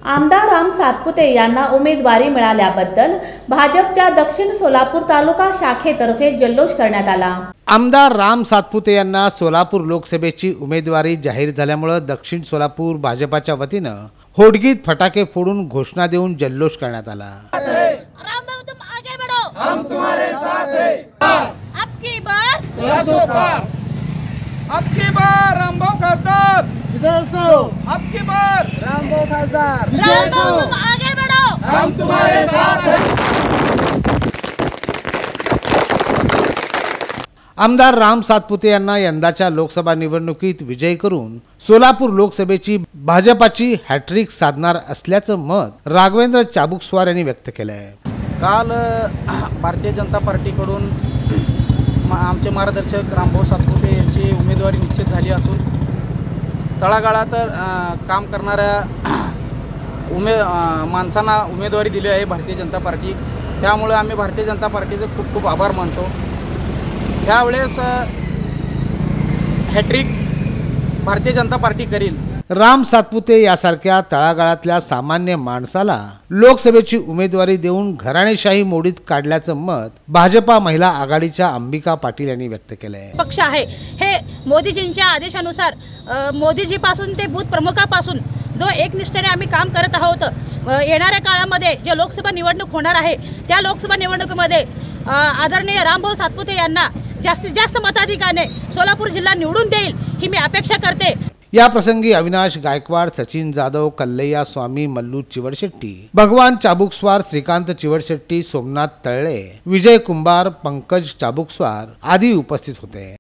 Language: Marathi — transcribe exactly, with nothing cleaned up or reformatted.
आमदार राम सातपुते यांना उमेदवारी मिळाल्याबद्दल भाजपच्या दक्षिण सोलापूर तालुका शाखेतर्फे जल्लोष करण्यात आला। आमदार राम सातपुते यांना सोलापूर लोकसभेची उमेदवारी जाहीर झाल्यामुळे दक्षिण सोलापूर भाजपाच्या वतीनं होडगीत फटाके फोडून घोषणा देऊन जल्लोष करण्यात आला। रामभाऊ तुम आगे बढ़ो, हम तुम्हारे साथ हैं। आपकी बार चारसौ पार, आपकी बार रामभाऊ खासदार विजय सो, आपकी बार रामभाऊ खासदार विजय सो, रामभाऊ तुम आगे बढ़ो, हम तुम्हारे साथ हैं। आमदार राम सातपुते यांना यंदाच्या लोकसभा निवडणुकीत विजयी करून सोलापूर लोकसभेची भाजपाची हॅट्रिक साधणार असल्याचं मत राघवेंद्र चाबुकस्वार यांनी व्यक्त केलं आहे। काल भारतीय जनता पार्टीकडून आमचे मार्गदर्शक रामभाऊ सातपुते यांची उमेदवारी निश्चित झाली असून तळागाळात काम करणाऱ्या उमे माणसांना उमेदवारी दिली आहे भारतीय जनता पार्टी। त्यामुळे आम्ही भारतीय जनता पार्टीचे खूप खूप आभार मानतो। यावेळेस हॅट्रिक भारतीय जनता पार्टी करील। राम सातपुते यासारख्या तळागाळातल्या सामान्य माणसाला लोकसभेची उमेदवारी देऊन घराणेशाही मोडीत काढल्याचं मत भाजपा महिला आघाडीच्या अंबिका पाटील यांनी व्यक्त केलं आहे। पक्ष आहे हे मोदीजींच्या आदेशानुसार मोदीजी पासून ते बूथ प्रमुखापासून जो एकनिष्ठेने आम्ही काम करत आहोत। येणाऱ्या काळामध्ये जे लोकसभा निवडणूक होणार आहे त्या लोकसभा निवडणुकीमध्ये आदरणीय रामभाऊ सातपुते यांना जास्तीत जास्त मताधिक्याने सोलापूर जिल्हा निवडून देईल ही मी अपेक्षा करते। या प्रसंगी अविनाश गायकवाड, सचिन जाधव, कल्लैया स्वामी, मल्लू चिवडशेट्टी, भगवान चाबुकस्वार, श्रीकांत चिवडशेट्टी, सोमनाथ तळळे, विजय कुंभार, पंकज चाबुकस्वार आदी उपस्थित होते।